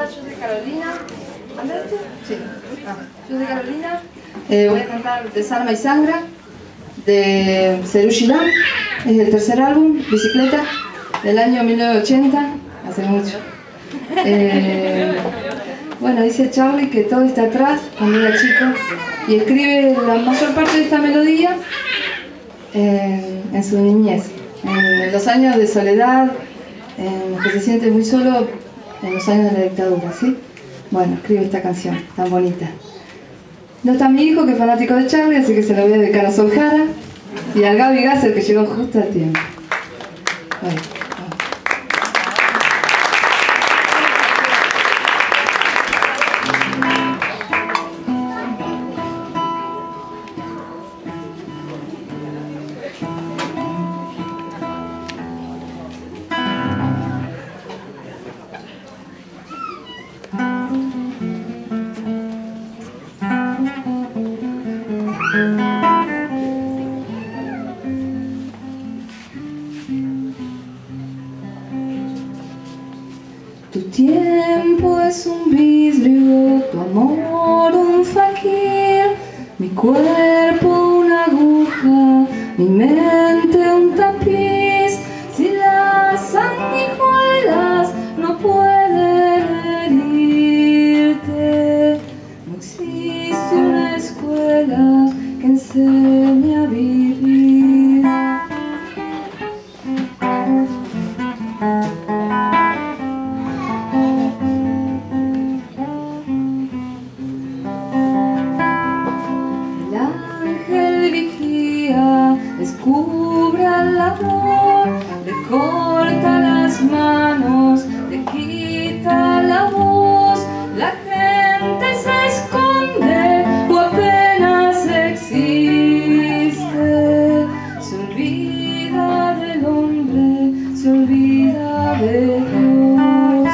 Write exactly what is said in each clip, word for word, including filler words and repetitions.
yo soy Carolina. ¿Andate? Sí. Ah, yo soy Carolina. Eh, voy a cantar Desarma y Sangra, de Serú Girán. Es el tercer álbum, Bicicleta, del año mil novecientos ochenta, hace mucho. Eh, bueno, dice Charlie que todo está atrás cuando era chico y escribe la mayor parte de esta melodía eh, en su niñez, en los años de soledad, en los que se siente muy solo, en los años de la dictadura, ¿sí? Bueno, escribe esta canción tan bonita. No está mi hijo, que es fanático de Charlie, así que se lo voy a dedicar a Sol Jara y al Gaby Gasser, que llegó justo a tiempo. Bueno. Tu tiempo es un vidrio, tu amor un faquir, mi cuerpo una aguja, mi mente un tapiz. Si las sanguijuelas no pueden herirte, no existe una escuela que enseñe a vivir. Descubre el amor, le corta las manos, le quita la voz. La gente se esconde o apenas existe. Se olvida del hombre, se olvida de Dios.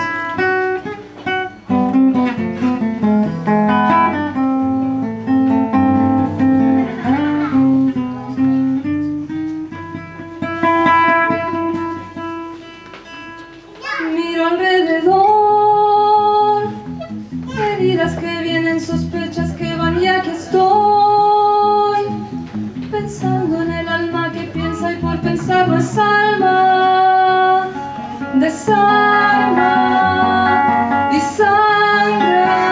Miro alrededor, heridas que vienen, sospechas que van, y aquí estoy, pensando en el alma que piensa y por pensar no es alma. Desarma y sangra.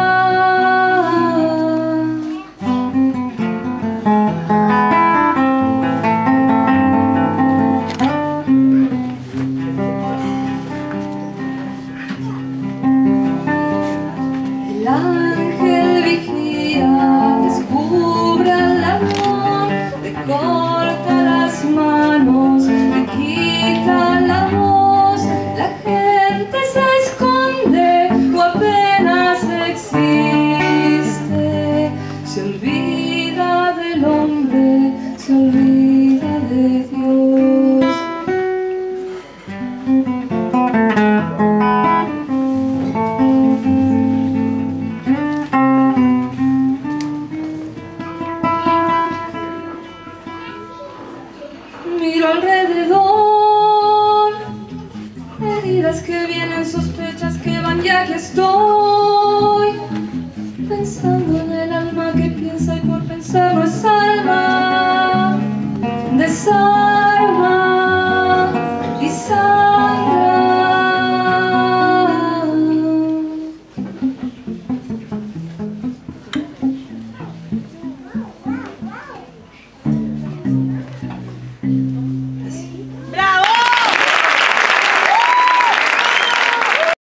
El ángel vigía, descubre el amor, le corta las manos, le quita la voz. La gente se esconde o apenas existe. Se olvida del hombre, se olvida de Dios. Miro alrededor, heridas que vienen, sospechas que van, y aquí estoy, pensando en